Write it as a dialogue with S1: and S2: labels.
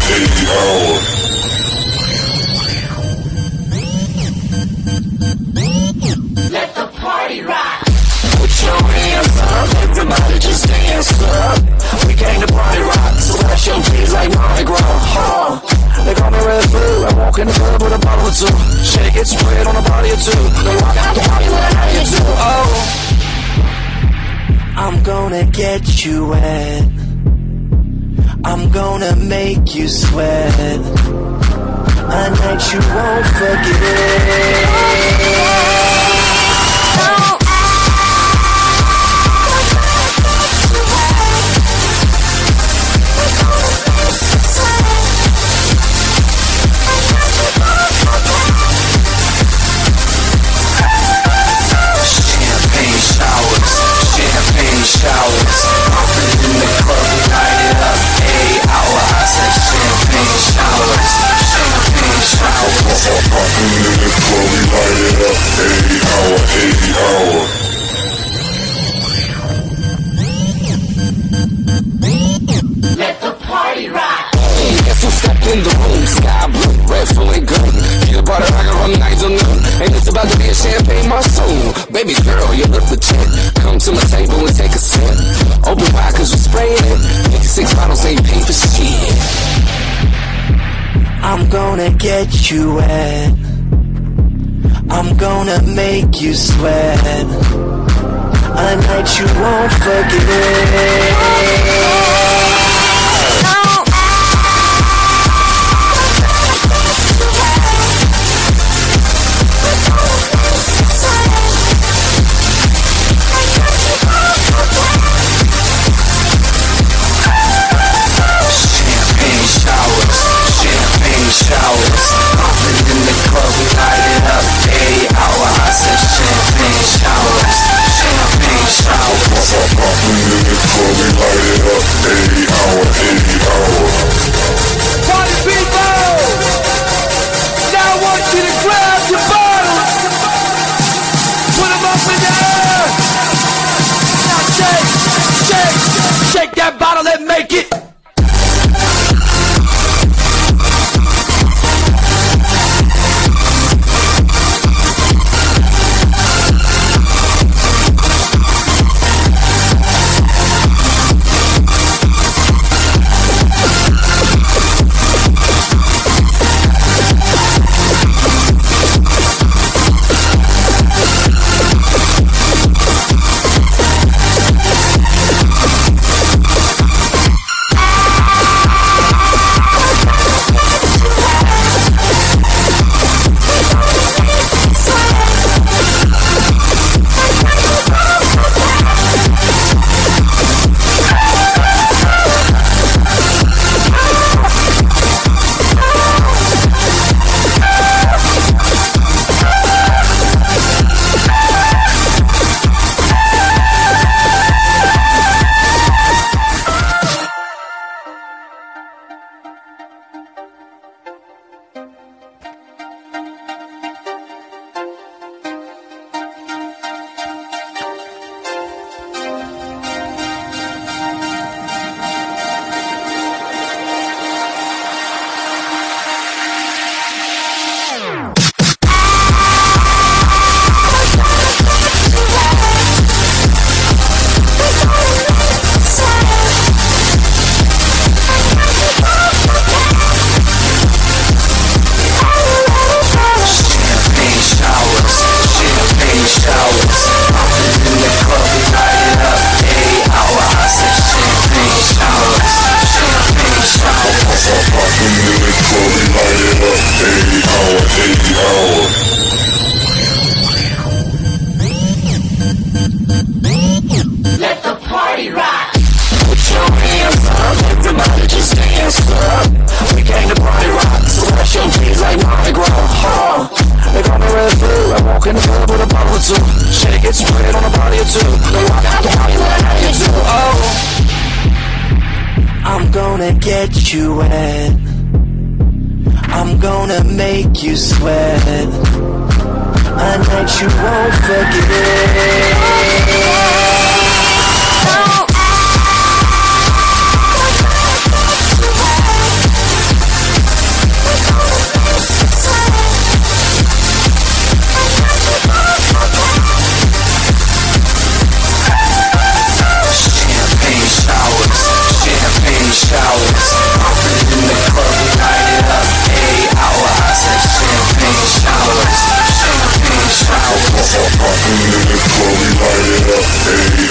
S1: Let the party rock. Put your hands up, everybody just dance up. We came to party rock, so flash your keys like Mardi Gras. They call me Red Blue, I walk in the club with a bottle or two. Shake it, spread on a body or two. They rock out the party like how you do. Oh, I'm gonna get you wet. I'm gonna make you sweat. A night you won't forget. Showers, popping in the club, we light it up. 8 hour, I said champagne showers, champagne showers. Popping in the club, we light it up. 8 hour, 8 hour. Let the party rock. Guess who stepped in the room? Sky blue, red, full and green. Peanut butter rocket from night to noon. And it's about to be a champagne monsoon. Baby girl, you look legit. Come to my table and take a sip. Open wide cause we spraying it. 56 bottles ain't paid for shit. I'm gonna get you wet. I'm gonna make you sweat. A night you won't forget. Showers, popping in the club, we light it up. 8 hour, I said champagne showers, champagne showers. Popping in the club, we light it up. 8 hour, 8 hour. Party people, now I want you to grab your bottles, put them up in the air. Now shake, shake, shake that bottle and make it. Let the party rock. Put your hands up, everybody just dance up. We came to party rock, so flash your keys like Mardi Gras. They call me Red Blue, I walk in the club with a bottle or two. Shake it, spread on a body or two. They rock out the party like how you do. Oh, I'm gonna get you wet. I'm gonna make you sweat. A night you won't forget. popping in the club, we light it up, ayy.